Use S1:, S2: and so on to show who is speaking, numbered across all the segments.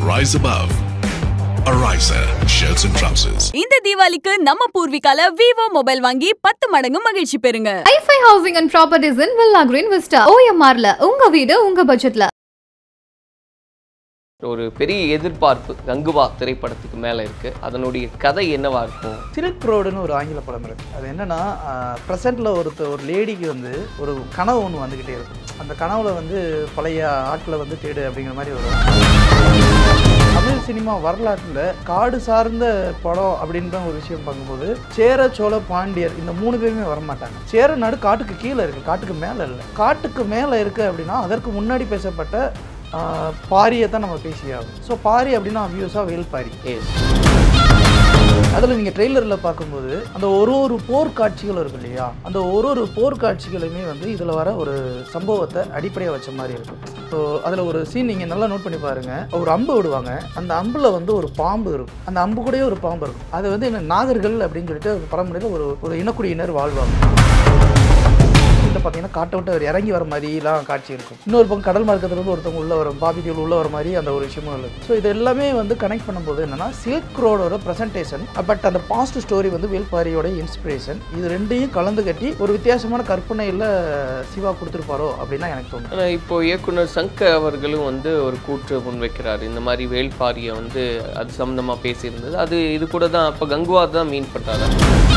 S1: Rise above. Ariza shirts and trousers.
S2: இந்த தீபாவளிக்கு நம்ம பூர்விகால Vivo மொபைல் வாங்கி 10 மடங்கு மகிழ்ச்சி பெறுங்க.
S3: Hi-Fi Housing and Properties in Vista Green Vista. OMR'ல உங்க வீடு உங்க பட்ஜெட்ல.
S4: ஒரு பெரிய எதிர்பார்ப்பு கங்குவா திரைப்படத்துக்கு மேலே இருக்குது. அதனுடைய கதை என்னவா இருக்கும்?
S5: சில்க் ரோடுன்னு ஒரு ஆங்கில படம் இருக்குது. அது என்னென்னா ப்ரெசென்ட்டில் ஒரு லேடிக்கு வந்து ஒரு கனவு ஒன்று வந்துக்கிட்டே இருக்கும். அந்த கனவுல வந்து பழைய ஆட்களை வந்து தேடு அப்படிங்கிற மாதிரி வரும். தமிழ் சினிமா வரலாற்றில் காடு சார்ந்த படம் அப்படின்ற ஒரு விஷயம் பார்க்கும்போது சேர சோழ பாண்டியர் இந்த 3 பேருமே வரமாட்டாங்க. சேர நாடு காட்டுக்கு கீழே இருக்குது, காட்டுக்கு மேலே இல்லை. காட்டுக்கு மேலே இருக்குது அப்படின்னா அதற்கு முன்னாடி பேசப்பட்ட பாரியை தான் நம்ம பேசியாகும். ஸோ பாரி அப்படின்னா அபியூஸாக வேல் பாரி. அதில் நீங்கள் ட்ரெய்லரில் பார்க்கும்போது அந்த ஒரு போர்க்காட்சிகள் இருக்கு இல்லையா, அந்த ஒரு போர்க்காட்சிகளுமே வந்து இதில் வர ஒரு சம்பவத்தை அடிப்படையாக வச்ச மாதிரி இருக்கும். ஸோ அதில் ஒரு சீன் நீங்கள் நல்லா நோட் பண்ணி பாருங்கள். ஒரு அம்பு விடுவாங்க, அந்த அம்பில் வந்து ஒரு பாம்பு இருக்கும், அந்த அம்பு கூடயே ஒரு பாம்பு இருக்கும். அது வந்து என்ன நாகர்கள் அப்படின்னு சொல்லிட்டு பரம்பரையில் ஒரு இனக்குடியினர் வாழ்வாங்க. பார்த்தீங்கன்னா காட்டை விட்டு அவர் இறங்கி வர மாதிரிலாம் காட்சி இருக்கும். இன்னொரு பக்கம் கடல் மார்க்கத்துலேருந்து ஒருத்தவங்க உள்ள வரும், பாபிதிகள் உள்ள வர மாதிரி அந்த ஒரு விஷயமும் இருக்குது. ஸோ இது எல்லாமே வந்து கனெக்ட் பண்ணும்போது என்னன்னா சில்க் ரோடோட ப்ரெசன்டேஷன், பட் அந்த பாஸ்ட் ஸ்டோரி வந்து வேல்பாரியோட இன்ஸ்பிரேஷன், இது ரெண்டையும் கலந்து கட்டி ஒரு வித்தியாசமான கற்பனையில் சிவா கொடுத்துருப்பாரோ அப்படின்னு எனக்கு தோணும்.
S4: ஆனால் இப்போ இயக்குனர் சங்கர் அவர்களும் வந்து ஒரு கூற்று முன்வைக்கிறார். இந்த மாதிரி வேல்பாரியை வந்து அது சம்மந்தமாக பேசியிருந்தது. அது இது கூட தான் அப்போ கங்குவா தான் மீன் பண்ணுறாங்க.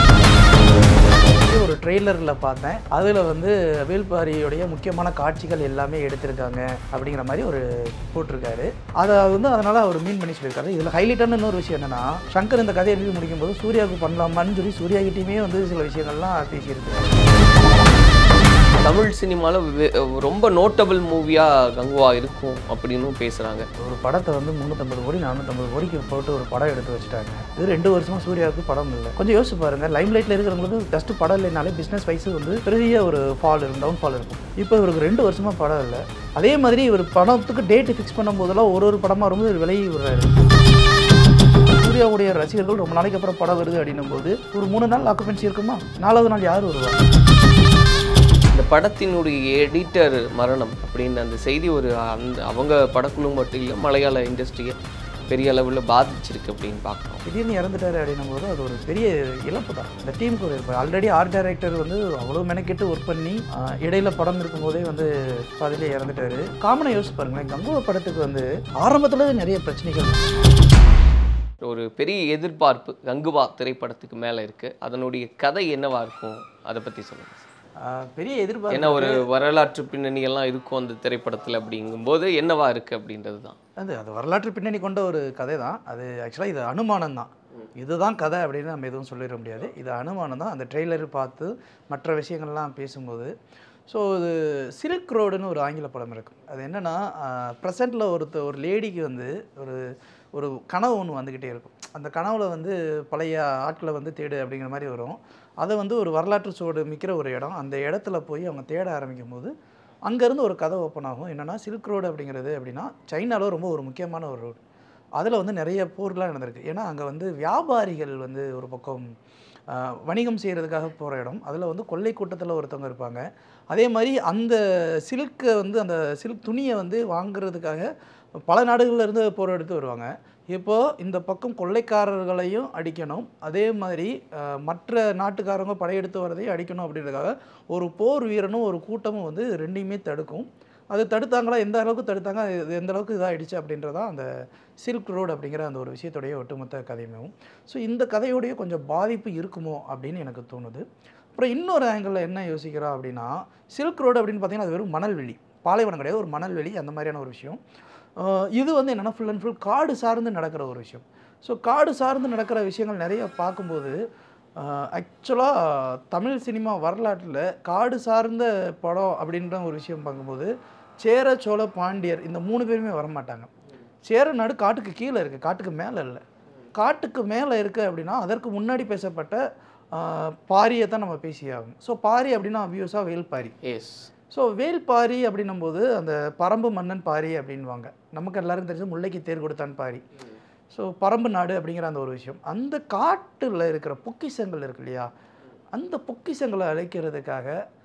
S5: ஒரு ட்ரெய்லரில் பார்த்தேன், அதில் வந்து வேல்பாரியோடைய முக்கியமான காட்சிகள் எல்லாமே எடுத்திருக்காங்க அப்படிங்கிற மாதிரி ஒரு போட்டிருக்காரு. அதை வந்து அதனால் அவர் மீன் பண்ணி சொல்லியிருக்காரு. இதில் ஹைலைட்டான இன்னொரு விஷயம் என்னென்னா, சங்கர் இந்த கதையை எழுதி முடிக்கும்போது சூர்யாவுக்கு பண்ணலாமான்னு சொல்லி சூர்யா கிட்டேயுமே வந்து சில விஷயங்கள்லாம் பேசியிருக்காரு.
S4: தமிழ் சினிமாவில் ரொம்ப நோட்டபிள் மூவியாக கங்குவா இருக்கும் அப்படின்னு பேசுகிறாங்க.
S5: ஒரு படத்தை வந்து 350 கோடி 450 கோடிக்கு போட்டு ஒரு படம் எடுத்து வச்சுட்டாங்க. இது 2 வருஷமாக சூர்யாவுக்கு படம் இல்லை. கொஞ்சம் யோசிச்சு பாருங்கள், லைம் லைட்டில் இருக்கிறவங்களுக்கு ஜஸ்ட் படம் இல்லைனாலே பிஸ்னஸ் வைஸு வந்து பெரிய ஒரு ஃபால் இருக்கும், டவுன் ஃபால் இருக்கும். இப்போ இவருக்கு 2 வருஷமாக படம் இல்லை. அதே மாதிரி இவர் படத்துக்கு டேட்டு ஃபிக்ஸ் பண்ணும் போதெல்லாம் ஒரு படமாக ரொம்ப விலகி விடுறாரு. சூர்யாவுடைய ரசிகர்கள் ரொம்ப நாளைக்கு அப்புறம் படம் வருது அப்படின்னும் போது ஒரு 3 நாள் ஆக்குபென்சி இருக்குமா, 4வது நாள் யார் வருவாங்க?
S4: இந்த படத்தினுடைய எடிட்டர் மரணம் அப்படின்னு அந்த செய்தி அவங்க படக்குழு மட்டும் இல்லை, மலையாள இண்டஸ்ட்ரியை பெரிய அளவில் பாதிச்சிருக்கு அப்படின்னு பார்க்குறோம்.
S5: திடீர்னு இறந்துட்டாரு அப்படின்னும் போது அது ஒரு பெரிய இழப்பு தான் இந்த டீமுக்கு. ஒரு ஆல்ரெடி ஆர்ட் டைரக்டர் வந்து அவ்வளோ மெனக்கெட்டு ஒர்க் பண்ணி இடையில படம் இருக்கும்போதே வந்து பாதிலே இறந்துட்டாரு. காமனாக யோசிச்சு பாருங்களேன், கங்குவா படத்துக்கு வந்து ஆரம்பத்தில் நிறைய பிரச்சனைகள்.
S4: ஒரு பெரிய எதிர்பார்ப்பு கங்குவா திரைப்படத்துக்கு மேலே இருக்குது. அதனுடைய கதை என்னவா இருக்கும், அதை பற்றி சொல்லுங்கள்.
S5: பெரிய எதிர்பார்ப்பு
S4: என்ன ஒரு வரலாற்று பின்னணி எல்லாம் இருக்கும் அந்த திரைப்படத்தில் அப்படிங்கும்போது என்னவா இருக்குது அப்படின்றது தான்.
S5: அது வரலாற்று பின்னணி கொண்ட ஒரு கதை தான். அது ஆக்சுவலாக இது அனுமானம் தான். இதுதான் கதை அப்படின்னு நம்ம எதுவும் சொல்லிட முடியாது. இது அனுமானம் தான். அந்த ட்ரெய்லர் பார்த்து மற்ற விஷயங்கள்லாம் பேசும்போது. ஸோ இது சில்க் ரோடுன்னு ஒரு ஆங்கில படம் இருக்குது. அது என்னென்னா ப்ரெசென்ட்டில் ஒரு லேடிக்கு வந்து ஒரு கனவு ஒன்று வந்துக்கிட்டே இருக்கும். அந்த கனவுல வந்து பழைய ஆட்களை வந்து தேடு அப்படிங்கிற மாதிரி வரும். அதை வந்து ஒரு வரலாற்று சூடு மிக்கிற ஒரு இடம். அந்த இடத்துல போய் அவங்க தேட ஆரம்பிக்கும் போது அங்கேருந்து ஒரு கதை ஓப்பன் ஆகும். என்னென்னா சில்க் ரோடு அப்படிங்கிறது அப்படின்னா சைனாவில் ரொம்ப ஒரு முக்கியமான ஒரு ரோடு. அதில் வந்து நிறைய போர்லாம் நடந்திருக்கு. ஏன்னா அங்கே வந்து வியாபாரிகள் வந்து ஒரு பக்கம் வணிகம் செய்கிறதுக்காக போகிற இடம். அதில் வந்து கொள்ளை கூட்டத்தில் ஒருத்தவங்க இருப்பாங்க. அதே மாதிரி அந்த சில்க்கை வந்து அந்த சில்க் துணியை வந்து வாங்குறதுக்காக பல நாடுகள்லேருந்து போராடிட்டு வருவாங்க. இப்போது இந்த பக்கம் கொள்ளைக்காரர்களையும் அடிக்கணும், அதே மாதிரி மற்ற நாட்டுக்காரங்க படையெடுத்து வரதையும் அடிக்கணும் அப்படின்றதுக்காக ஒரு போர் வீரனும் ஒரு கூட்டமும் வந்து ரெண்டையுமே தடுக்கும். அது தடுத்தாங்களா, எந்த அளவுக்கு தடுத்தாங்க, எந்த அளவுக்கு இதாகிடுச்சு அப்படின்றதான் அந்த சில்க் ரோடு அப்படிங்கிற அந்த ஒரு விஷயத்துடைய ஒட்டுமொத்த கதையுமே. ஸோ இந்த கதையோடைய கொஞ்சம் பாதிப்பு இருக்குமோ அப்படின்னு எனக்கு தோணுது. அப்புறம் இன்னொரு ஆங்கிளில் என்ன யோசிக்கிறோம் அப்படின்னா, சில்க் ரோடு அப்படின்னு பார்த்தீங்கன்னா அது வெறும் மணல்வெளி, பாலைவனம் கிடையாது, ஒரு மணல்வெளி, அந்த மாதிரியான ஒரு விஷயம். இது வந்து என்னென்னா ஃபுல் அண்ட் ஃபுல் காடு சார்ந்து நடக்கிற ஒரு விஷயம். ஸோ காடு சார்ந்து நடக்கிற விஷயங்கள் நிறைய பார்க்கும்போது ஆக்சுவலாக தமிழ் சினிமா வரலாற்றில் காடு சார்ந்த படம் அப்படின்ற ஒரு விஷயம் பார்க்கும்போது சேர சோழ பாண்டியர் இந்த 3 பேருமே வரமாட்டாங்க. சேர நாடு காட்டுக்கு கீழே இருக்குது, காட்டுக்கு மேலே இல்லை. காட்டுக்கு மேலே இருக்குது அப்படின்னா அதற்கு முன்னாடி பேசப்பட்ட பாரியை தான் நம்ம பேசியாகும். ஸோ பாரி அப்படின்னா அபியூஸாக வேல்பாரி.
S4: எஸ்.
S5: ஸோ வேல்பாரி அப்படின்னும்போது அந்த பரம்பு மன்னன் பாரி அப்படின்வாங்க. நமக்கு எல்லாருக்கும் தெரிஞ்சு முல்லைக்கு தேர் கொடுத்தான் பாரி. ஸோ பரம்பு நாடு அப்படிங்கிற அந்த ஒரு விஷயம். அந்த காட்டில் இருக்கிற பொக்கிஷங்கள் இருக்கு இல்லையா, அந்த பொக்கிஷங்களை அழைக்கிறதுக்காக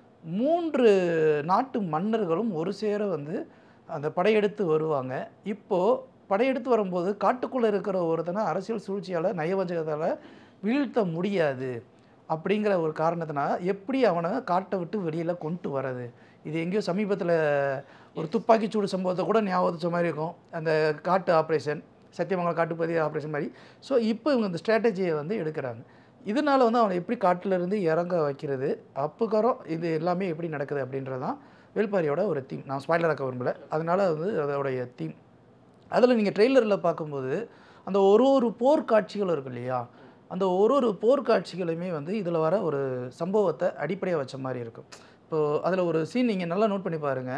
S5: 3 நாட்டு மன்னர்களும் ஒரு சேர வந்து அந்த படையெடுத்து வருவாங்க. இப்போது படையெடுத்து வரும்போது காட்டுக்குள்ளே இருக்கிற ஒருத்தனை அரசியல் சூழ்ச்சியால் நயவஞ்சகத்தால் வீழ்த்த முடியாது அப்படிங்கிற ஒரு காரணத்தினால எப்படி அவனை காட்டை விட்டு வெளியில் கொண்டு வர்றது. இது எங்கேயோ சமீபத்தில் ஒரு துப்பாக்கிச்சூடு சம்பவத்தை கூட ஞாபகத்த மாதிரி இருக்கும், அந்த காட்டு ஆப்ரேஷன், சத்தியமங்கலம் காட்டுப்பதி ஆப்ரேஷன் மாதிரி. ஸோ இப்போ இவங்க இந்த ஸ்ட்ராட்டஜியை வந்து எடுக்கிறாங்க. இதனால் வந்து அவனை எப்படி காட்டிலேருந்து இறங்க வைக்கிறது, அப்புக்கறம் இது எல்லாமே எப்படி நடக்குது அப்படின்றது தான் வேள்பாரியோட ஒரு தீம். நான் ஸ்பாய்லர் ஆக்க விரும்பலை, அதனால் வந்து அதோடைய தீம். அதில் நீங்கள் ட்ரெய்லரில் பார்க்கும்போது அந்த ஒரு போர்க்காட்சிகள் இருக்கு இல்லையா, அந்த ஒரு போர்க்காட்சிகளுமே வந்து இதில் வர ஒரு சம்பவத்தை அடிப்படையாக வச்ச மாதிரி இருக்கும். இப்போது அதில் ஒரு சீன் நீங்கள் நல்லா நோட் பண்ணி பாருங்கள்.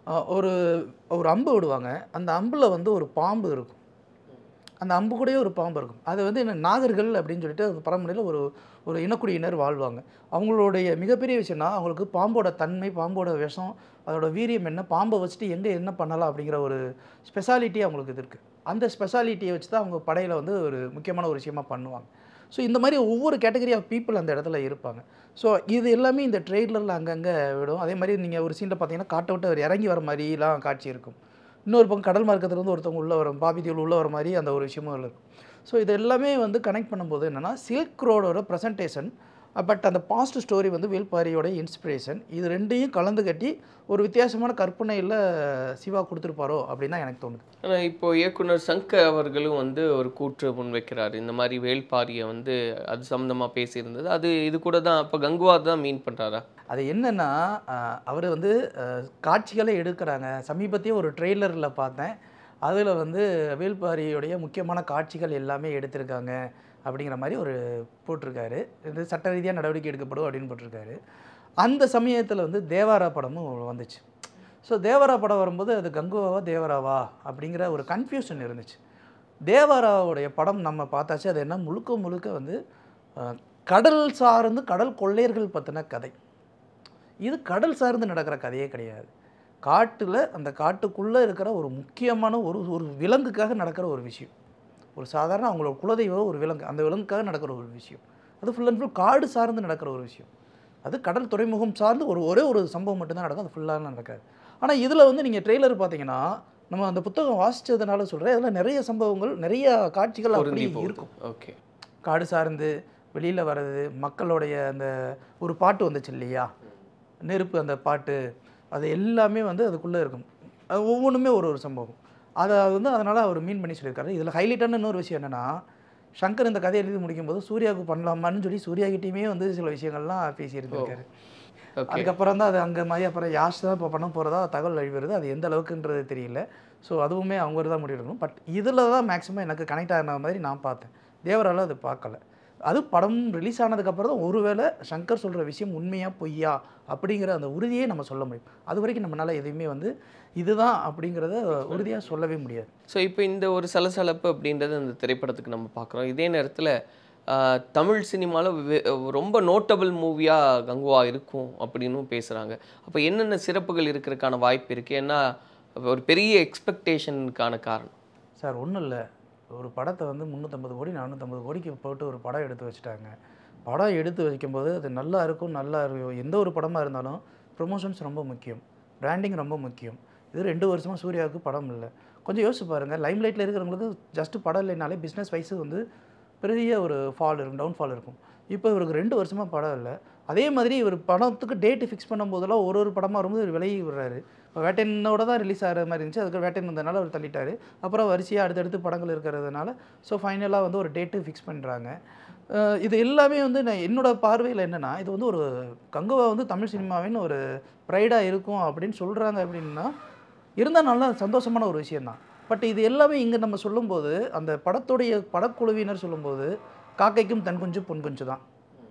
S5: ஒரு அம்பு விடுவாங்க, அந்த அம்பில் வந்து ஒரு பாம்பு இருக்கும், அந்த அம்பு கூடயே ஒரு பாம்பு இருக்கும். அது வந்து என்ன நாகர்கள் அப்படின்னு சொல்லிட்டு அந்த பரம்பரையில் ஒரு இனக்குடியினர் வாழ்வாங்க. அவங்களுடைய மிகப்பெரிய விஷயம்னா அவங்களுக்கு பாம்போட தன்மை, பாம்போட விஷம், அதோட வீரியம் என்ன, பாம்பை வச்சுட்டு எங்கே என்ன பண்ணலாம் அப்படிங்கிற ஒரு ஸ்பெஷாலிட்டி அவங்களுக்கு இது இருக்குது. அந்த ஸ்பெஷாலிட்டியை வச்சு தான் அவங்க படையில் வந்து ஒரு முக்கியமான ஒரு விஷயமாக பண்ணுவாங்க. ஸோ இந்த மாதிரி ஒவ்வொரு கேட்டகரி ஆஃப் பீப்புள் அந்த இடத்துல இருப்பாங்க. ஸோ இது எல்லாமே இந்த ட்ரெய்லரில் அங்கங்கே விடும். அதே மாதிரி நீங்கள் ஒரு சீனில் பார்த்தீங்கன்னா காட்டை விட்டு அவர் இறங்கி வர மாதிரிலாம் காட்சி இருக்கும். இன்னொரு பக்கம் கடல் மார்க்கத்துலேருந்து ஒருத்தவங்க உள்ளே வரும், பாபிதியில் உள்ளே வர மாதிரி அந்த ஒரு விஷயமும் இருக்கும். ஸோ இது எல்லாமே வந்து கனெக்ட் பண்ணும்போது என்னென்னா சில்க் ரோடோட ப்ரெசன்டேஷன், பட் அந்த பாஸ்ட் ஸ்டோரி வந்து வேள்பாரியோட இன்ஸ்பிரேஷன், இது ரெண்டையும் கலந்து கட்டி ஒரு வித்தியாசமான கற்பனையில் சிவா கொடுத்துருப்பாரோ அப்படின்னு தான் எனக்கு தோணுது.
S4: ஆனால் இப்போது இயக்குனர் சங்கர் அவர்களும் வந்து ஒரு கூற்று முன்வைக்கிறார், இந்த மாதிரி வேள்பாரியை வந்து அது சம்மந்தமாக பேசியிருந்தது, அது இது கூட தான் அப்போ கங்குவா தான் மீன் பண்ணுறாரா?
S5: அது என்னென்னா அவர் வந்து காட்சிகளை எடுக்கிறாங்க. சமீபத்தையும் ஒரு ட்ரெய்லரில் பார்த்தேன், அதில் வந்து வேள்பாரியோடைய முக்கியமான காட்சிகள் எல்லாமே எடுத்திருக்காங்க அப்படிங்கிற மாதிரி ஒரு போட்டிருக்காரு. இது சட்ட ரீதியாக நடவடிக்கை எடுக்கப்படும் அப்படின்னு போட்டிருக்காரு. அந்த சமயத்தில் வந்து தேவாரா படமும் வந்துச்சு. ஸோ தேவாரா படம் வரும்போது அது கங்குவாவா தேவராவா அப்படிங்கிற ஒரு கன்ஃபியூஷன் இருந்துச்சு. தேவாராவுடைய படம் நம்ம பார்த்தாச்சு, அது என்ன முழுக்க முழுக்க வந்து கடல் சார்ந்து கடல் கொள்ளையர்கள் பற்றின கதை. இது கடல் சார்ந்து நடக்கிற கதையே கிடையாது. காட்டில் அந்த காட்டுக்குள்ளே இருக்கிற ஒரு முக்கியமான ஒரு விலங்குக்காக நடக்கிற ஒரு விஷயம். ஒரு சாதாரண அவங்களோட குலதெய்வம் ஒரு விலங்கு, அந்த விலங்குக்காக நடக்கிற ஒரு விஷயம். அது ஃபுல் அண்ட் ஃபுல் காடு சார்ந்து நடக்கிற ஒரு விஷயம். அது கடல் துறைமுகம் சார்ந்து ஒரே ஒரு சம்பவம் மட்டும்தான் நடக்கும், அது ஃபுல்லாக நடக்காது. ஆனால் இதில் வந்து நீங்கள் ட்ரெய்லர் பார்த்தீங்கன்னா, நம்ம அந்த புத்தகம் வாசித்ததுனால சொல்கிறேன், அதில் நிறைய சம்பவங்கள், நிறைய காட்சிகள் அப்படி இருக்கும்.
S4: ஓகே, காடு
S5: சார்ந்து வெளியில் வர்றது, மக்களுடைய அந்த ஒரு பாட்டு வந்துச்சு இல்லையா, நெருப்பு, அந்த பாட்டு, அது எல்லாமே வந்து அதுக்குள்ளே இருக்கும். அது ஒவ்வொன்றுமே ஒரு சம்பவம். அதை வந்து அதனால் அவர் மீன் பண்ணி சொல்லியிருக்காரு. இதில் ஹைலைட்டான இன்னொரு விஷயம் என்னென்னா, சங்கர் இந்த கதையை எழுதி முடிக்கும்போது சூர்யாவுக்கு பண்ணலாமான்னு சொல்லி சூர்யாகிட்டையுமே வந்து சில விஷயங்கள்லாம் பேசியிருந்திருக்காரு. அதுக்கப்புறம் தான் அது அங்கே மாதிரி அப்புறம் யாஷ் தான் இப்போ பண்ண போகிறதா தகவல் வழிவருது. அது எந்த அளவுக்குன்றது தெரியல. ஸோ அதுவுமே அவங்க தான் முடிவெடுக்கணும். பட் இதில் தான் மேக்ஸிமம் எனக்கு கனெக்ட் ஆகின மாதிரி நான் பார்த்தேன். தேவரால் அது பார்க்கல. அது படம் ரிலீஸ் ஆனதுக்கப்புறம் தான் ஒருவேளை சங்கர் சொல்கிற விஷயம் உண்மையா பொய்யா அப்படிங்கிற அந்த உறுதியே நம்ம சொல்ல முடியும். அது வரைக்கும் நம்மளால் எதுவுமே வந்து இதுதான் அப்படிங்கிறத உறுதியாக சொல்லவே முடியாது.
S4: ஸோ இப்போ இந்த ஒரு சலசலப்பு அப்படின்றது அந்த திரைப்படத்துக்கு நம்ம பார்க்குறோம். இதே நேரத்தில் தமிழ் சினிமாவில் ரொம்ப நோட்டபிள் மூவியாக கங்குவா இருக்கும் அப்படின்னும் பேசுகிறாங்க. அப்போ என்னென்ன சிறப்புகள் இருக்கிறதுக்கான வாய்ப்பு இருக்குது? ஏன்னா ஒரு பெரிய எக்ஸ்பெக்டேஷனுக்கான காரணம்
S5: சார் ஒன்றும் இல்லை. ஒரு படத்தை வந்து 350 கோடி 450 கோடிக்கு போட்டு ஒரு படம் எடுத்து வச்சுட்டாங்க. படம் எடுத்து வைக்கும்போது அது நல்லா இருக்கும், நல்லா இருக்கும். எந்த ஒரு படமாக இருந்தாலும் ப்ரொமோஷன்ஸ் ரொம்ப முக்கியம், பிராண்டிங் ரொம்ப முக்கியம். இது 2 வருஷமாக சூர்யாவுக்கு படம் இல்லை. கொஞ்சம் யோசிச்சு பாருங்கள், லைம் லைட்டில் இருக்கிறவங்களுக்கு ஜஸ்ட்டு படம் இல்லைனாலே பிஸ்னஸ் வைஸு வந்து பெரிய ஒரு ஃபால் இருக்கும், டவுன்ஃபால் இருக்கும். இப்போ இவருக்கு 2 வருஷமாக படம் இல்லை. அதே மாதிரி இவர் படத்துக்கு டேட்டு ஃபிக்ஸ் பண்ணும்போதெல்லாம் ஒரு படமாக வரும்போது விலகி விடுறாரு. இப்போ வேட்டையனோட தான் ரிலீஸ் ஆகிற மாதிரி இருந்துச்சு, அதுக்கு வேட்டையன் வந்ததுனால அவர் தள்ளிட்டார். அப்புறம் வரிசையாக அடுத்தடுத்து படங்கள் இருக்கிறதுனால ஸோ ஃபைனலாக வந்து ஒரு டேட்டு ஃபிக்ஸ் பண்ணுறாங்க. இது எல்லாமே வந்து நான் என்னோடய பார்வையில் என்னென்னா, இது வந்து ஒரு கங்குவா வந்து தமிழ் சினிமாவின் ஒரு ப்ரைடாக இருக்கும் அப்படின்னு சொல்கிறாங்க. அப்படின்னா இருந்தால் நல்லா சந்தோஷமான ஒரு விஷயந்தான். பட் இது எல்லாமே இங்கே நம்ம சொல்லும்போது, அந்த படத்துடைய படக்குழுவினர் சொல்லும்போது காக்கைக்கும் தன் குஞ்சு பொன் குஞ்சு தான்,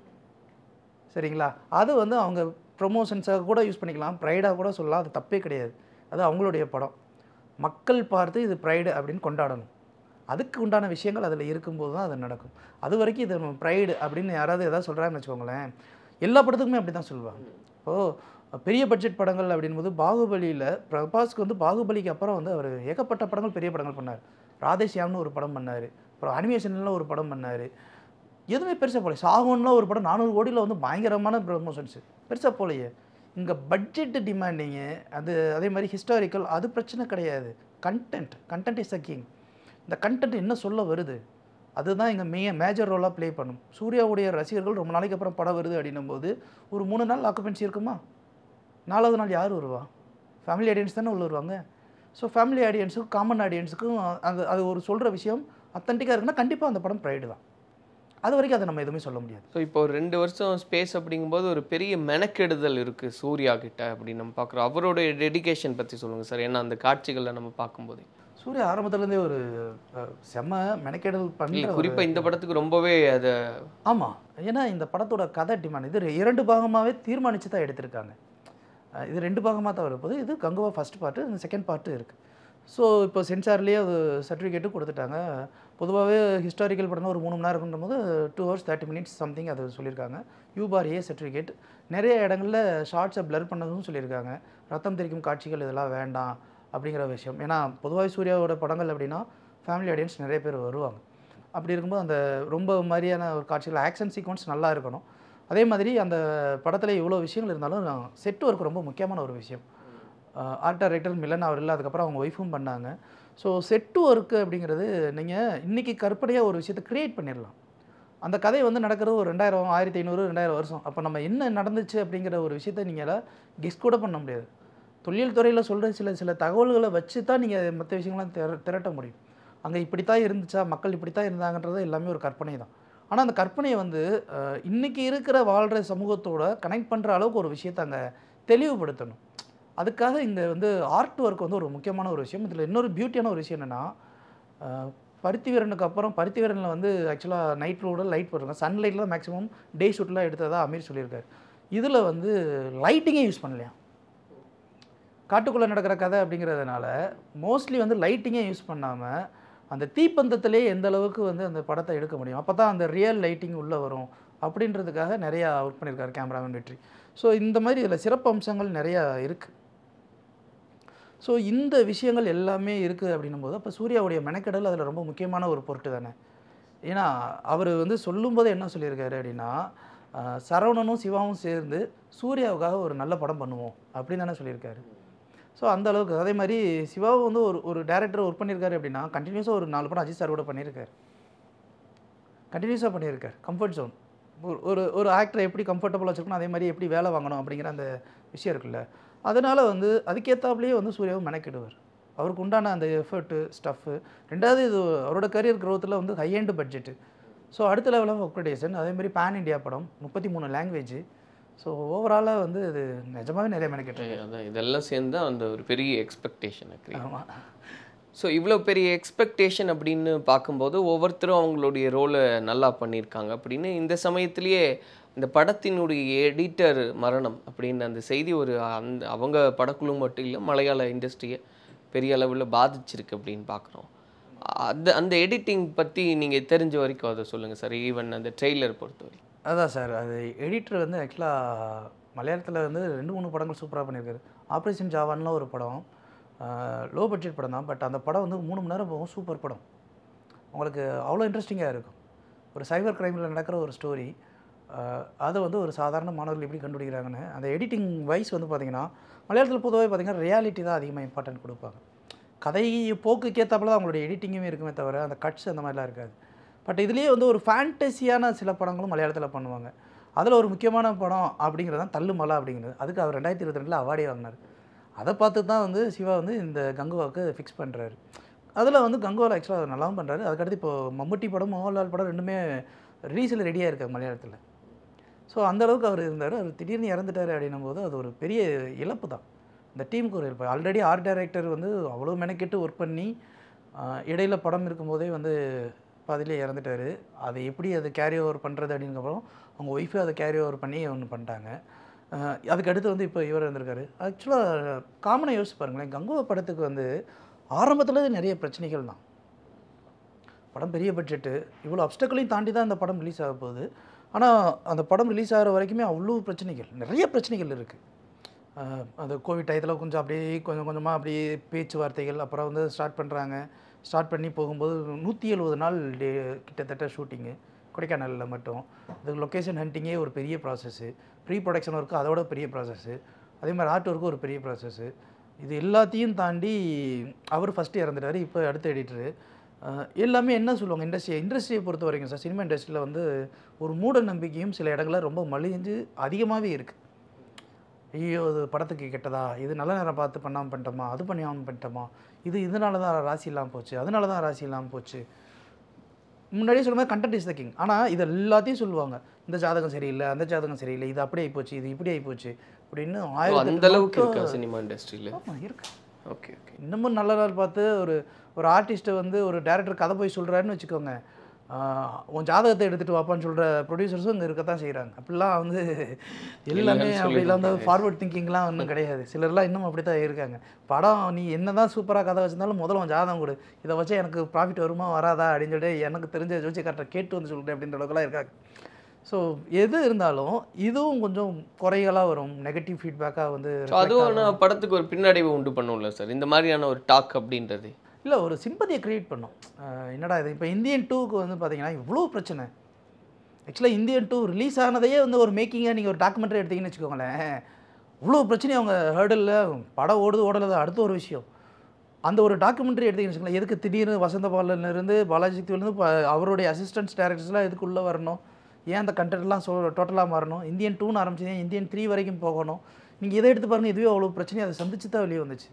S5: சரிங்களா? அது வந்து அவங்க ப்ரொமோஷன்ஸாக கூட யூஸ் பண்ணிக்கலாம், ப்ரைடாக கூட சொல்லலாம், அது தப்பே கிடையாது. அது அவங்களுடைய படம், மக்கள் பார்த்து இது ப்ரைடு அப்படின்னு கொண்டாடணும். அதுக்கு உண்டான விஷயங்கள் அதில் இருக்கும்போது தான் அது நடக்கும். அது வரைக்கும் இது ப்ரைடு அப்படின்னு யாராவது எதாவது சொல்கிறாங்கன்னு வச்சுக்கோங்களேன், எல்லா படத்துக்குமே அப்படி தான் சொல்லுவாங்க. இப்போது பெரிய பட்ஜெட் படங்கள் அப்படின்போது பாகுபலியில் பிரபாஸ்க்கு வந்து பாகுபலிக்கு அப்புறம் வந்து அவர் ஏகப்பட்ட படங்கள் பெரிய படங்கள் பண்ணார். ராதேஷ்யாம்னு ஒரு படம் பண்ணார், அப்புறம் அனிமேஷன்லாம் ஒரு படம் பண்ணார். எதுவுமே பெருசாக போகல. சாகோன்லாம் ஒரு படம் 400 கோடியில் வந்து பயங்கரமான ப்ரமோஷன்ஸு, பெருசாக போகலையே. இங்கே பட்ஜெட்டு டிமாண்டிங்கு, அது அதே மாதிரி ஹிஸ்டாரிக்கல், அது பிரச்சனை கிடையாது. Content is a king. இந்த கண்டென்ட் என்ன சொல்ல வருது, அதுதான் இங்கே மேஜர் ரோலாக ப்ளே பண்ணும். சூர்யாவுடைய ரசிகர்கள் ரொம்ப நாளைக்கு அப்புறம் படம் வருது அப்படின்னும் போது ஒரு 3 நாள் ஆக்குபென்சி இருக்குமா? 4வது நாள் யார் வருவா? ஃபேமிலி ஆடியன்ஸ் தானே உள்ள வருவாங்க. ஸோ ஃபேமிலி ஆடியன்ஸுக்கும் காமன் ஆடியன்ஸுக்கும் அது ஒரு சொல்கிற விஷயம் அத்தன்டிக்காக இருக்குன்னா கண்டிப்பாக அந்த படம் ப்ரைடு தான். அது வரைக்கும் அதை நம்ம எதுவுமே சொல்ல முடியாது.
S4: ஸோ இப்போ ஒரு 2 வருஷம் ஸ்பேஸ் அப்படிங்கும்போது ஒரு பெரிய மெனக்கெடுதல் இருக்குது சூர்யா கிட்ட அப்படின்னு நம்ம பார்க்குறோம். அவருடைய டெடிகேஷன் பற்றி சொல்லுங்கள் சார். ஏன்னா அந்த காட்சிகளில் நம்ம பார்க்கும்போது
S5: சூர்யா ஆரம்பத்துலேருந்தே ஒரு செம்ம மெனக்கெடல் பண்ணி
S4: குறிப்பாக இந்த படத்துக்கு ரொம்பவே அதை
S5: ஆமாம். ஏன்னா இந்த படத்தோட கதை டிமாண்ட் இது 2 பாகமாகவே தீர்மானித்து தான் எடுத்திருக்காங்க. இது 2 பாகமாக தான் வரப்போகுது. இது கங்குவா ஃபர்ஸ்ட் பார்ட்டு, இந்த செகண்ட் பார்ட்டு இருக்குது. ஸோ இப்போ சென்சார்லேயே அது சர்டிஃபிகேட்டும் கொடுத்துட்டாங்க. பொதுவாகவே ஹிஸ்டாரிக்கல் படம்னா ஒரு 3 மணி நேரம் இருக்குன்ற போது 2 hours 30 minutes சம்திங் அது சொல்லியிருக்காங்க. U A certificate. நிறைய இடங்களில் ஷார்ட்ஸை பிளர் பண்ணதும் சொல்லியிருக்காங்க. ரத்தம் தெரிக்கும் காட்சிகள் இதெல்லாம் வேண்டாம் அப்படிங்கிற விஷயம். ஏன்னா பொதுவாக சூர்யாவோட படங்கள் அப்படின்னா ஃபேமிலி ஆடியன்ஸ் நிறைய பேர் வருவாங்க. அப்படி இருக்கும்போது அந்த ரொம்ப மாதிரியான ஒரு காட்சிகள் ஆக்ஷன் சீக்வன்ஸ் நல்லா இருக்கணும். அதே மாதிரி அந்த படத்தில் இவ்வளோ விஷயங்கள் இருந்தாலும் செட் ஒர்க் ரொம்ப முக்கியமான ஒரு விஷயம். ஆர்ட் டைரக்டர் மிலன் அவர் இல்லை, அதுக்கப்புறம் அவங்க ஒய்ஃபும் பண்ணாங்க. ஸோ செட்டு ஒர்க்கு அப்படிங்கிறது நீங்கள் இன்றைக்கி கற்பனையாக ஒரு விஷயத்தை க்ரியேட் பண்ணிடலாம். அந்த கதை வந்து நடக்கிறது ஒரு 2000, 1500, 2000 வருஷம். அப்போ நம்ம என்ன நடந்துச்சு அப்படிங்கிற ஒரு விஷயத்தை நீங்கள் கெஸ் கூட பண்ண முடியாது. தொழில் துறையில் சொல்கிற சில தகவல்களை வச்சு தான் நீங்கள் மற்ற விஷயங்கள்லாம் திரட்ட முடியும். அங்கே இப்படித்தான் இருந்துச்சா, மக்கள் இப்படித்தான் இருந்தாங்கன்றது எல்லாமே ஒரு கற்பனை தான். ஆனால் அந்த கற்பனையை வந்து இன்றைக்கி இருக்கிற வாழ்கிற சமூகத்தோட கனெக்ட் பண்ணுற அளவுக்கு ஒரு விஷயத்தை அங்கே தெளிவுபடுத்தணும். அதுக்காக இந்த வந்து ஆர்ட் ஒர்க் வந்து ஒரு முக்கியமான ஒரு விஷயம். இதில் இன்னொரு பியூட்டியான ஒரு விஷயம் என்னென்னா, பருத்தி வீரனுக்கு அப்புறம் பருத்தி வீரனில் வந்து ஆக்சுவலாக நைட் ரோட லைட் போடுறாங்க. சன்லைட்டில் தான் மேக்ஸிமம் டே ஷூட்லாம் எடுத்ததாக அமீர் சொல்லியிருக்காரு. இதில் வந்து லைட்டிங்கே யூஸ் பண்ணலையா. காட்டுக்குள்ளே நடக்கிற கதை அப்படிங்கிறதுனால மோஸ்ட்லி வந்து லைட்டிங்கே யூஸ் பண்ணாமல் அந்த தீப்பந்தத்திலே எந்த அளவுக்கு வந்து அந்த படத்தை எடுக்க முடியும், அப்போ தான் அந்த ரியல் லைட்டிங் உள்ளே வரும் அப்படின்றதுக்காக நிறையா ஒர்க் பண்ணியிருக்காரு கேமராமேன் வெற்றி. ஸோ இந்த மாதிரி இதில் சிறப்பு அம்சங்கள் நிறையா இருக்குது. ஸோ இந்த விஷயங்கள் எல்லாமே இருக்குது அப்படின்னும்போது அப்போ சூர்யாவுடைய மெனக்கெடல் அதில் ரொம்ப முக்கியமான ஒரு பொருட்டு தானே. ஏன்னா அவர் வந்து சொல்லும்போது என்ன சொல்லியிருக்காரு அப்படின்னா, சரவணனும் சிவாவும் சேர்ந்து சூர்யாவுக்காக ஒரு நல்ல படம் பண்ணுவோம் அப்படின்னு தானே சொல்லியிருக்காரு. ஸோ அந்த அளவுக்கு அதே மாதிரி சிவாவும் வந்து ஒரு டேரக்டர் ஒர்க் பண்ணியிருக்காரு அப்படின்னா கண்டினியூஸாக ஒரு 4 படம் அஜித் சார் கூட பண்ணியிருக்காரு. கண்டினியூஸாக பண்ணியிருக்கார். கம்ஃபர்ட் ஜோன் ஒரு ஆக்டரை எப்படி கம்ஃபர்டபுளாக வச்சுருக்கணும், அதே மாதிரி எப்படி வேலை வாங்கணும் அப்படிங்கிற அந்த விஷயம் இருக்குல்ல. அதனால் வந்து அதுக்கேற்றாப்புலேயே வந்து சூர்யாவும் மெனக்கிடுவார். அவருக்கு உண்டான அந்த எஃபர்ட்டு ஸ்டஃப்பு. 2வது இது அவரோட கரியர் க்ரோத்தில் வந்து ஹை எண்ட் பட்ஜெட்டு. ஸோ அடுத்த லெவல் ஆஃப் அப்கிரேடேஷன். அதேமாதிரி பேன் இண்டியா படம், 33 லாங்குவேஜ். ஸோ ஓவராலாக வந்து இது நிஜமாகவே நிறைய மெனக்கெட்டு.
S4: அதான் இதெல்லாம் சேர்ந்து அந்த ஒரு பெரிய எக்ஸ்பெக்டேஷன்.
S5: ஆமாம்.
S4: ஸோ இவ்வளோ பெரிய எக்ஸ்பெக்டேஷன் அப்படின்னு பார்க்கும்போது ஒவ்வொருத்தரும் அவங்களுடைய ரோலை நல்லா பண்ணியிருக்காங்க அப்படின்னு இந்த சமயத்திலேயே இந்த படத்தினுடைய எடிட்டர் மரணம் அப்படின்னு அந்த செய்தி ஒரு அவங்க படக்குழு மட்டும் இல்லை மலையாள இண்டஸ்ட்ரியை பெரிய அளவில் பாதிச்சிருக்கு அப்படின்னு பார்க்குறோம். அந்த எடிட்டிங் பற்றி நீங்கள் தெரிஞ்ச வரைக்கும் அதை சொல்லுங்கள் சார். ஈவன் அந்த ட்ரெய்லர் பொறுத்தவரை.
S5: அதான் சார், அது எடிட்டர் வந்து ஆக்சுவலாக மலையாளத்தில் வந்து 2-3 படங்கள் சூப்பராக பண்ணியிருக்காரு. ஆப்ரேஷன் ஜாவான்லாம் ஒரு படம், லோ பட்ஜெட் படம் தான். பட் அந்த படம் வந்து 3 மணி நேரம் போகும். சூப்பர் படம். உங்களுக்கு அவ்வளோ இன்ட்ரெஸ்டிங்காக இருக்கும். ஒரு சைபர் கிரைமில் நடக்கிற ஒரு ஸ்டோரி. அதை வந்து ஒரு சாதாரண மாணவர்கள் எப்படி கண்டுபிடிக்கிறாங்கன்னு. அந்த எடிட்டிங் வைஸ் வந்து பார்த்திங்கன்னா மலையாளத்தில் பொதுவாக பார்த்திங்கன்னா ரியாலிட்டி தான் அதிகமாக இம்பார்ட்டன்ட் கொடுப்பாங்க. கதை போக்குக்கு ஏற்றாப்புல தான் அவங்களுடைய எடிட்டிங்குமே இருக்குமே தவிர அந்த கட்ஸ் அந்த மாதிரிலாம் இருக்காது. பட் இதுலேயே வந்து ஒரு ஃபேண்டஸியான சில படங்களும் மலையாளத்தில் பண்ணுவாங்க. அதில் ஒரு முக்கியமான படம் அப்படிங்கிறது தான் தள்ளுமலை அப்படிங்கிறது. அதுக்கு அவர் 2022 அவார்டே வாங்கினார். அதை பார்த்து தான் வந்து சிவா வந்து இந்த கங்குவாவுக்கு ஃபிக்ஸ் பண்ணுறாரு. அதில் வந்து கங்குவாவில் ஆக்சுவலாக நல்லாவும் பண்ணுறாரு. அதுக்கடுத்து இப்போது மம்முட்டி படம், மோகன்லால் படம் 2மே ரிலீஸில் ரெடியாக இருக்காங்க மலையாளத்தில். ஸோ அந்தளவுக்கு அவர் இருந்தார். அவர் திடீர்னு இறந்துட்டார் அப்படின்னும் போது அது ஒரு பெரிய இழப்பு தான் இந்த டீமுக்கு. ஒரு இழப்பு. ஆல்ரெடி ஆர்ட் டைரக்டர் வந்து அவ்வளோ மெனக்கெட்டு ஒர்க் பண்ணி இடையில படம் இருக்கும்போதே வந்து பாதிலே இறந்துட்டார். அதை எப்படி அதை கேரி ஓவர் பண்ணுறது அப்படிங்கப்பறம் அவங்க ஒய்ஃபு அதை கேரி ஓவர் பண்ணி ஒன்று பண்ணிட்டாங்க. அதுக்கடுத்து வந்து இப்போ இவர் இருந்திருக்காரு. ஆக்சுவலாக காமனாக யோசிச்சு பாருங்களேன், கங்குவா படத்துக்கு வந்து ஆரம்பத்தில் நிறைய பிரச்சனைகள் தான். படம் பெரிய பட்ஜெட்டு, இவ்வளோ அப்டக்களையும் தாண்டி தான் அந்த படம் ரிலீஸ் ஆக போகுது. ஆனால் அந்த படம் ரிலீஸ் ஆகிற வரைக்குமே அவ்வளோ பிரச்சனைகள், நிறைய பிரச்சனைகள் இருக்குது. அந்த கோவிட் டயத்தில் கொஞ்சம் அப்படியே கொஞ்சம் கொஞ்சமாக அப்படியே பேச்சுவார்த்தைகள். அப்புறம் வந்து ஸ்டார்ட் பண்ணி போகும்போது 170 நாள் கிட்டத்தட்ட ஷூட்டிங்கு கொடைக்கானலில் மட்டும். அது லொக்கேஷன் ஹண்டிங்கே ஒரு பெரிய ப்ராசஸ்ஸு. ப்ரீ ப்ரொடக்ஷன் ஒர்க்கு அதோட பெரிய ப்ராசஸ்ஸு. அதே மாதிரி ஆர்ட் ஒர்க்கு ஒரு பெரிய ப்ராசஸ்ஸு. இது எல்லாத்தையும் தாண்டி அவர் ஃபஸ்ட்டு இறந்துட்டார். இப்போ அடுத்த எடிட்டரு எல்லாமே என்ன சொல்லுவாங்க இண்டஸ்ட்ரியை பொறுத்த வரைக்கும் சார், சினிமா இண்டஸ்ட்ரியில் வந்து ஒரு மூட நம்பிக்கையும் சில இடங்களில் ரொம்ப மலிஞ்சு அதிகமாகவே இருக்குது. ஐயோ இது படத்துக்கு கெட்டதா, இது நல்ல நேரம் பார்த்து பண்ணாமல் பண்ணிட்டோமா, அது பண்ணாமல் பண்ணிட்டோமா, இதனால தான் ராசி இல்லாமல் போச்சு, அதனால தான் ராசி இல்லாமல் போச்சு. முன்னாடியே சொல்லும்போது கண்டென்ட் இஸ் த கிங். ஆனால் இது எல்லாத்தையும் சொல்லுவாங்க, இந்த ஜாதகம் சரியில்லை, அந்த ஜாதகம் சரியில்லை, இது அப்படி ஆகிப்போச்சு, இது இப்படி ஆகிப்போச்சு அப்படின்னு.
S4: அந்த அளவுக்கு இருக்கா சினிமா இண்டஸ்ட்ரியில்?
S5: இருக்கு.
S4: Okay okay.
S5: இன்னமும் நல்ல நாள் பார்த்து ஒரு ஆர்டிஸ்ட்டை வந்து ஒரு டேரக்டர் கதை போய் சொல்கிறாருன்னு வச்சுக்கோங்க, உன் ஜாதகத்தை எடுத்துகிட்டு வாப்பான்னு சொல்கிற ப்ரொடியூசர்ஸும் இங்கே இருக்கத்தான் செய்கிறாங்க. அப்படிலாம் வந்து எல்லாமே அப்படிலாம் வந்து ஃபார்வர்ட் திங்கிங்லாம் ஒன்றும் கிடையாது. சிலர்லாம் இன்னும் அப்படி தான் இருக்காங்க. படம் நீ என்ன தான் சூப்பராக கதை வச்சிருந்தாலும் முதல்ல உன் ஜாதகம் கொடு, இதை வச்சு எனக்கு ப்ராஃபிட் வருமா வராதா அப்படின்னு சொல்லிட்டு எனக்கு தெரிஞ்ச ஜோசி கரெக்டாக கேட்டு வந்து சொல்லிட்டு அப்படின்ற அளவுக்குலாம் இருக்காங்க. ஸோ எது இருந்தாலும் இதுவும் கொஞ்சம் குறைகளாக வரும், நெகட்டிவ் ஃபீட்பேக்காக வந்து.
S4: அதுவும் படத்துக்கு ஒரு பின்னடைவு உண்டு பண்ணும்ல சார் இந்த மாதிரியான ஒரு டாக் அப்படின்றது?
S5: இல்லை, ஒரு சிம்பதியை க்ரியேட் பண்ணோம். என்னடா இது இப்போ இந்தியன் 2க்கு வந்து பார்த்தீங்கன்னா இவ்வளோ பிரச்சனை. ஆக்சுவலாக இந்தியன் 2 ரிலீஸ் ஆனதையே வந்து ஒரு மேக்கிங்காக நீங்கள் ஒரு டாக்குமெண்ட்ரி எடுத்தீங்கன்னு வச்சுக்கோங்களேன், இவ்வளோ பிரச்சனையும் அவங்க ஹேர்டலில் படம் ஓடலை அடுத்த ஒரு விஷயம். அந்த ஒரு டாக்குமெண்ட்ரி எடுத்தீங்கன்னு வச்சுக்கோங்களேன், எதுக்கு திடீர்னு வசந்த பாலன்லேருந்து பாலாஜி சக்தியிலேருந்து அவருடைய அசிஸ்டன்ட்ஸ் டேரக்டர்ஸ்லாம் எதுக்குள்ளே வரணும், ஏன் அந்த கண்டென்ட்லாம் டோட்டலாக மாறணும், இந்தியன் 2ன்னு ஆரம்பிச்சு இந்தியன் 3 வரைக்கும் போகணும். நீங்கள் எதை எடுத்து பாருங்கள், இதுவே அவ்வளோ பிரச்சனையை அதை சந்திச்சு தான் வெளியே வந்துச்சு.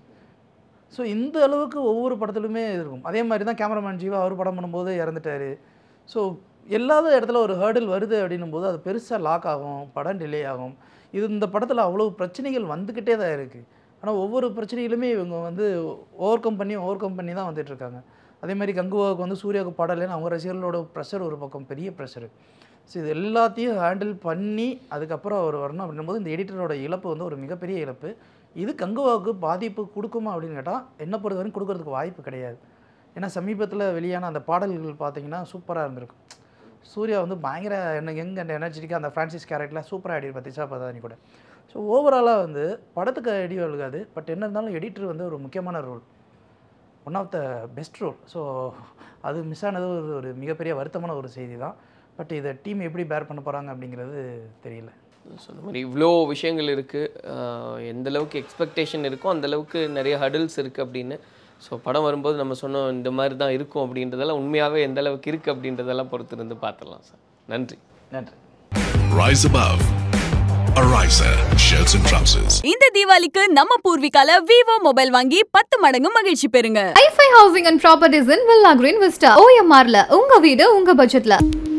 S5: ஸோ இந்த அளவுக்கு ஒவ்வொரு படத்துலையுமே இருக்கும். அதே மாதிரி தான் கேமராமேன் ஜீவா அவர் படம் பண்ணும்போது இறந்துட்டார். ஸோ எல்லாத இடத்துல ஒரு ஹேர்டில் வருது அப்படின்னும் போது அது பெருசாக லாக் ஆகும், படம் டிலே ஆகும். இந்த படத்தில் அவ்வளோ பிரச்சனைகள் வந்துக்கிட்டே தான் இருக்குது. ஆனால் ஒவ்வொரு பிரச்சனைகளுமே இவங்க வந்து ஓவர் கம் பண்ணி தான் வந்துட்டுருக்காங்க. அதே மாதிரி கங்குவாவுக்கு வந்து சூர்யாவுக்கு பாடலைன்னு அவங்க ரசிகர்களோட ப்ரெஷர் ஒரு பக்கம், பெரிய ப்ரெஷரு. ஸோ இது எல்லாத்தையும் ஹேண்டில் பண்ணி அதுக்கப்புறம் அவர் வரணும் அப்படின்னும்போது இந்த எடிட்டரோட இழப்பு வந்து ஒரு மிகப்பெரிய இழப்பு. இது கங்குவாவுக்கு பாதிப்பு கொடுக்குமா அப்படின்னு கேட்டால் என்னை பொறுத்தவரைக்கும் கொடுக்கறதுக்கு வாய்ப்பு கிடையாது. ஏன்னா சமீபத்தில் வெளியான அந்த பாடல்கள் பார்த்தீங்கன்னா சூப்பராக இருந்திருக்கும். சூர்யா வந்து பயங்கர எங்கே அந்த எனர்ஜெட்டிக்காக அந்த ஃப்ரான்சிஸ் கேரக்டரில் சூப்பராக ஆடிருப்பா, திஷா பதானி கூட. ஸோ ஓவராலாக வந்து படத்துக்கு ஐடியா இருக்காது, பட் என்ன இருந்தாலும் எடிட்டர் வந்து ஒரு முக்கியமான role, one of the best role. So அது மிஸ் ஆனது ஒரு மிகப்பெரிய வருத்தமான ஒரு செய்தி தான். பட் இதை டீம் எப்படி பேர் பண்ண போகிறாங்க அப்படிங்கிறது தெரியல.
S4: சொன்ன மாதிரி இவ்வளோ விஷயங்கள் இருக்குது, எந்தளவுக்கு எக்ஸ்பெக்டேஷன் இருக்கோ அந்தளவுக்கு நிறைய ஹடில்ஸ் இருக்குது அப்படின்னு. ஸோ படம் வரும்போது நம்ம சொன்னோம் இந்த மாதிரி தான் இருக்கும் அப்படின்றதெல்லாம் உண்மையாகவே எந்த அளவுக்கு இருக்குது அப்படின்றதெல்லாம் பொறுத்து இருந்து பார்த்துடலாம் சார். நன்றி.
S5: நன்றி.
S1: Rise above. Ariser shirts and trousers.
S2: இந்த தீபாவளிக்கு நம்ம பூர்விகால விவோ மொபைல் வாங்கி 10 மடங்கு மகிழ்ச்சி பெறுங்க.
S3: Hi-Fi Housing and Properties in Vista Green, Vista. OMR'ல உங்க வீடு உங்க பட்ஜெட்ல.